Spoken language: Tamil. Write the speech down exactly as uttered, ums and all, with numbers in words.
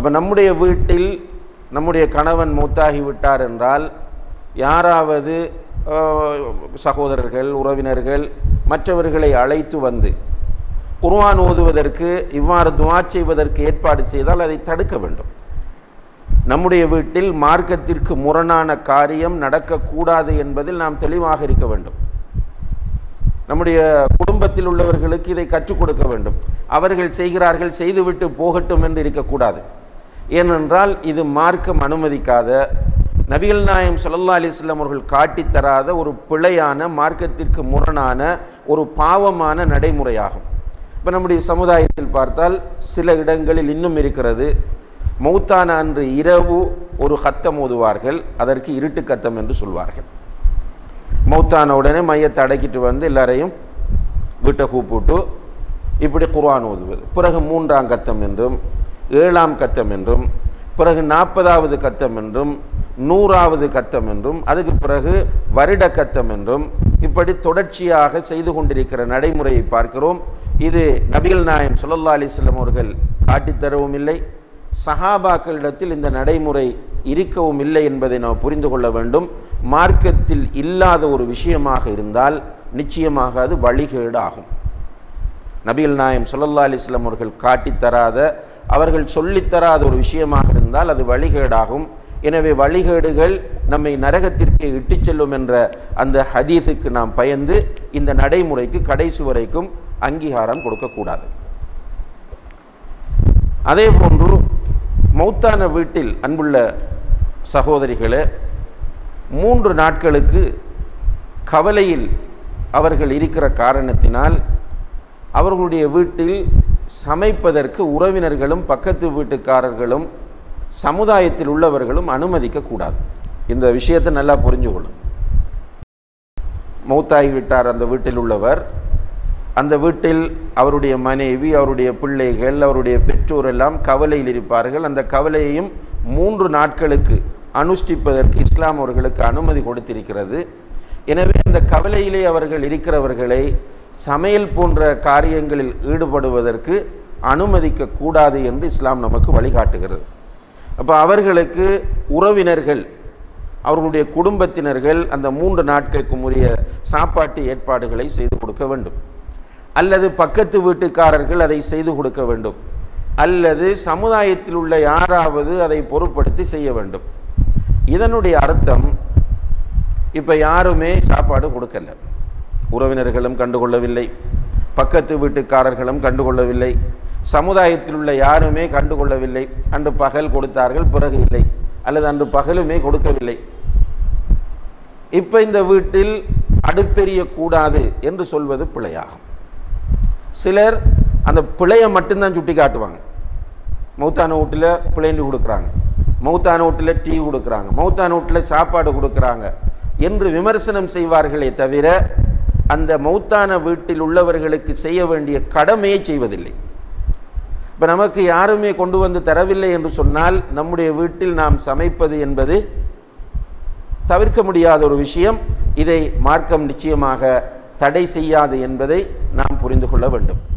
அப்போ நம்முடைய வீட்டில் நம்முடைய கணவன் மூத்தாகி விட்டார் என்றால் யாராவது சகோதரர்கள், உறவினர்கள் மற்றவர்களை அழைத்து வந்து குர்ஆன் ஓதுவதற்கு, இவ்வாறு துஆ செய்வதற்கு ஏற்பாடு செய்தால் அதை தடுக்க வேண்டும். நம்முடைய வீட்டில் மார்க்கத்திற்கு முரணான காரியம் நடக்கக்கூடாது என்பதில் நாம் தெளிவாக இருக்க வேண்டும். நம்முடைய குடும்பத்தில் உள்ளவர்களுக்கு இதை கற்றுக் கொடுக்க வேண்டும். அவர்கள் செய்கிறார்கள், செய்துவிட்டு போகட்டும் என்று இருக்கக்கூடாது. ஏனென்றால் இது மார்க்கம் அனுமதிக்காத, நபிகள் நாயகம் ஸல்லல்லாஹு அலைஹி வஸல்லம் அவர்கள் காட்டித்தராத ஒரு பிழையான, மார்க்கத்திற்கு முரணான ஒரு பாவமான நடைமுறையாகும். இப்போ நம்முடைய சமுதாயத்தில் பார்த்தால் சில இடங்களில் இன்னும் இருக்கிறது. மௌத்தான அன்று இரவு ஒரு கத்தம் ஓதுவார்கள், அதற்கு இருட்டு கத்தம் என்று சொல்வார்கள். மௌத்தான உடனே மையத்தை அடக்கிட்டு வந்து எல்லாரையும் வீட்டை கூப்பிட்டு இப்படி குர்ஆன் ஓதுவது. பிறகு மூன்றாம் கத்தம் என்றும், ஏழாம் கத்தம் என்றும், பிறகு நாற்பதாவது கத்தம் என்றும், நூறாவது கத்தம் என்றும், அதுக்கு பிறகு வருட கத்தம் என்றும், இப்படி தொடர்ச்சியாக செய்து கொண்டிருக்கிற நடைமுறையை பார்க்கிறோம். இது நபிகள் நாயகம் ஸல்லல்லாஹு அலைஹி வஸல்லம் அவர்கள் காட்டித்தரவும் இல்லை, சஹாபாக்களிடத்தில் இந்த நடைமுறை இருக்கவும் இல்லை என்பதை நாம் புரிந்து கொள்ள வேண்டும். மார்க்கத்தில் இல்லாத ஒரு விஷயமாக இருந்தால் நிச்சயமாக அது வழிகேடு ஆகும். நபிகள் நாயகம் ஸல்லல்லாஹு அலைஹி வஸல்லம் அவர்கள் காட்டித்தராத, அவர்கள் சொல்லித்தராத ஒரு விஷயமாக இருந்தால் அது வழிகேடாகும். எனவே வழிகேடுகள் நம்மை நரகத்திற்கு இட்டு செல்லும் என்ற அந்த ஹதீஸுக்கு நாம் பயந்து இந்த நடைமுறைக்கு கடைசி வரைக்கும் அங்கீகாரம் கொடுக்கக்கூடாது. அதே போன்று மௌத்தான வீட்டில் அன்புள்ள சகோதரிகளே, மூன்று நாட்களுக்கு கவலையில் அவர்கள் இருக்கிற காரணத்தினால் அவர்களுடைய வீட்டில் சமைப்பதற்கு உறவினர்களும் பக்கத்து வீட்டுக்காரர்களும் சமுதாயத்தில் உள்ளவர்களும் அனுமதிக்கக்கூடாது. இந்த விஷயத்தை நல்லா புரிஞ்சுக்கொள்ளும். மௌத்தாகிவிட்டார் அந்த வீட்டில் உள்ளவர், அந்த வீட்டில் அவருடைய மனைவி, அவருடைய பிள்ளைகள், அவருடைய பெற்றோர் எல்லாம் கவலையில் இருப்பார்கள். அந்த கவலையையும் மூன்று நாட்களுக்கு அனுஷ்டிப்பதற்கு இஸ்லாம் அவர்களுக்கு அனுமதி கொடுத்திருக்கிறது. எனவே அந்த கவலையிலே அவர்கள் இருக்கிறவர்களை சமையல் போன்ற காரியங்களில் ஈடுபடுவதற்கு அனுமதிக்கக்கூடாது என்று இஸ்லாம் நமக்கு வழிகாட்டுகிறது. அப்போ அவர்களுக்கு உறவினர்கள், அவர்களுடைய குடும்பத்தினர்கள் அந்த மூன்று நாட்களுக்கு உரிய சாப்பாட்டு ஏற்பாடுகளை செய்து கொடுக்க வேண்டும், அல்லது பக்கத்து வீட்டுக்காரர்கள் அதை செய்து கொடுக்க வேண்டும், அல்லது சமுதாயத்தில் உள்ள யாராவது அதை பொருட்படுத்தி செய்ய வேண்டும். இதனுடைய அர்த்தம், இப்போ யாருமே சாப்பாடு கொடுக்கல, உறவினர்களும் கண்டுகொள்ளவில்லை, பக்கத்து வீட்டுக்காரர்களும் கண்டுகொள்ளவில்லை, சமுதாயத்தில் உள்ள யாருமே கண்டுகொள்ளவில்லை. அன்று பகல் கொடுத்தார்கள், பிறகு இல்லை, அல்லது அன்று பகலுமே கொடுக்கவில்லை. இப்போ இந்த வீட்டில் அடுப்பெரியக்கூடாது என்று சொல்வது பிழையாகும். சிலர் அந்த பிழையை மட்டும்தான் சுட்டி காட்டுவாங்க. மௌத்தான வீட்டில் பிள்ளைண்டு கொடுக்குறாங்க, மௌத்தான வீட்டில் டீ கொடுக்குறாங்க, மௌத்தான வீட்டில் சாப்பாடு கொடுக்குறாங்க என்று விமர்சனம் செய்வார்களே தவிர அந்த மௌத்தான வீட்டில் உள்ளவர்களுக்கு செய்ய வேண்டிய கடமையை செய்வதில்லை. இப்போ நமக்கு யாருமே கொண்டு வந்து தரவில்லை என்று சொன்னால் நம்முடைய வீட்டில் நாம் சமைப்பது என்பது தவிர்க்க முடியாத ஒரு விஷயம். இதை மார்க்கம் நிச்சயமாக தடை செய்யாது என்பதை நாம் புரிந்து கொள்ள வேண்டும்.